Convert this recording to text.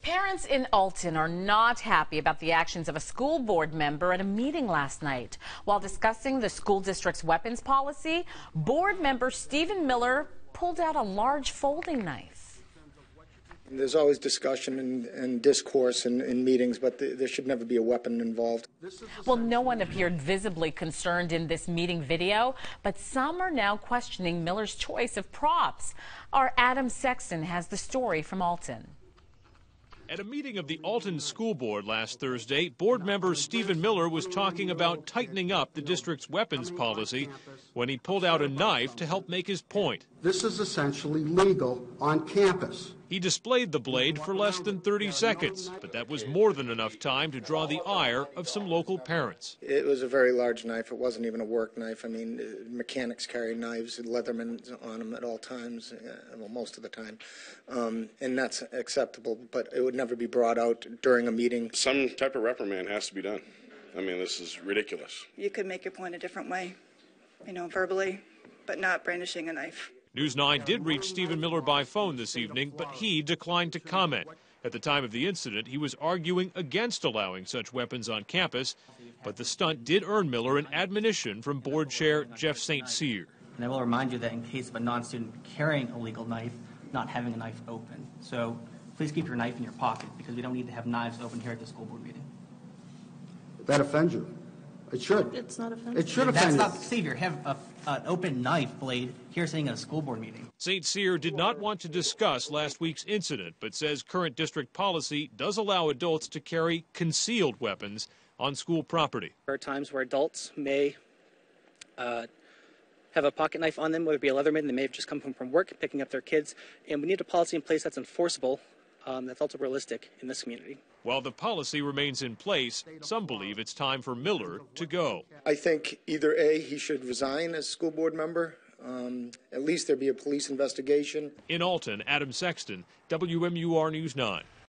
Parents in Alton are not happy about the actions of a school board member at a meeting last night. While discussing the school district's weapons policy, board member Stephen Miller pulled out a large folding knife. There's always discussion and discourse in meetings, but there should never be a weapon involved. Well, no one appeared visibly concerned in this meeting video, but some are now questioning Miller's choice of props. Our Adam Sexton has the story from Alton. At a meeting of the Alton School Board last Thursday, board member Stephen Miller was talking about tightening up the district's weapons policy when he pulled out a knife to help make his point. This is essentially legal on campus. He displayed the blade for less than 30 seconds, but that was more than enough time to draw the ire of some local parents. It was a very large knife. It wasn't even a work knife. I mean, mechanics carry knives, Leatherman on them at all times, well, most of the time, and that's acceptable, but it would never be brought out during a meeting. Some type of reprimand has to be done. I mean, this is ridiculous. You could make your point a different way, verbally, but not brandishing a knife. News 9 did reach Stephen Miller by phone this evening, but he declined to comment. At the time of the incident, he was arguing against allowing such weapons on campus, but the stunt did earn Miller an admonition from board chair Jeff St. Cyr. And I will remind you that in case of a non-student carrying a legal knife, not having a knife open. So please keep your knife in your pocket, because we don't need to have knives open here at the school board meeting. That offends you. It should. It's not offensive. It should offend you. That's not Savior. Have an open knife blade here sitting at a school board meeting. St. Cyr did not want to discuss last week's incident, but says current district policy does allow adults to carry concealed weapons on school property. There are times where adults may have a pocket knife on them, whether it be a Leatherman. They may have just come home from work, picking up their kids, and we need a policy in place that's enforceable, that's also realistic in this community. While the policy remains in place, some believe it's time for Miller to go. I think either A, he should resign as school board member, at least there be a police investigation. In Alton, Adam Sexton, WMUR News 9.